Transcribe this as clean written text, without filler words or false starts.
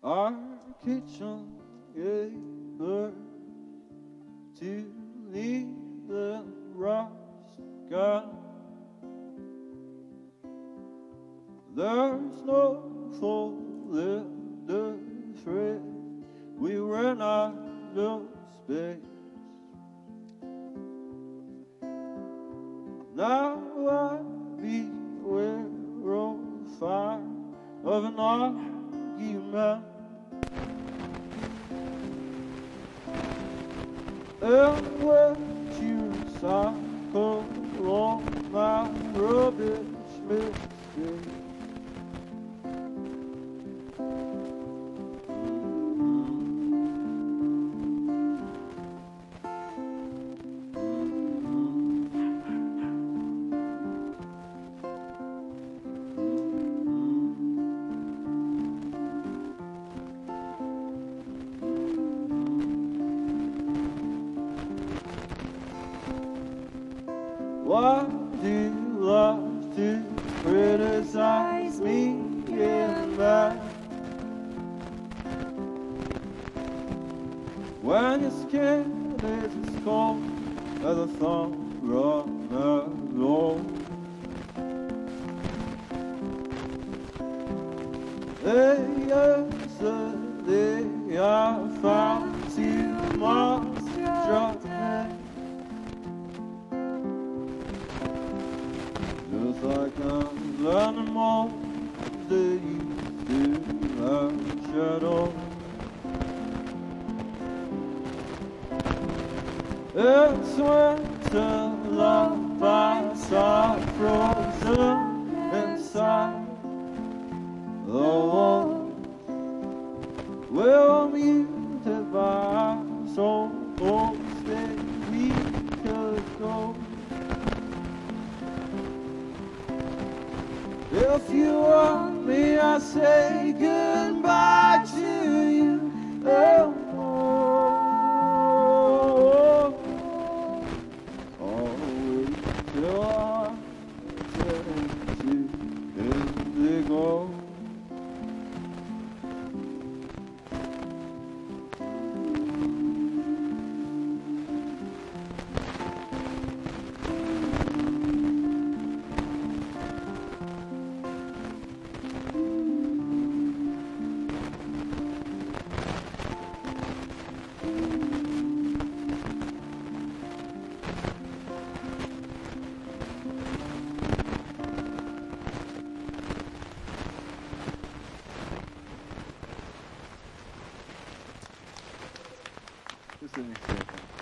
Our kitchen gave birth to the rust gun. There's no folded thread. We ran out of space. Now I beware of fire of an argument, and when you recycle all my rubbish mistakes. Why do you love to criticize me in that? When your skin is as cold as a thunder on the road. Yesterday I found too much judgment. Just like I'm learning more that you do have shadow. It's winter, love, I start frozen inside the walls. We're muted by so hopes that we could go. If you want me, I say goodbye to you. Oh, wait till I turn to indigo. This is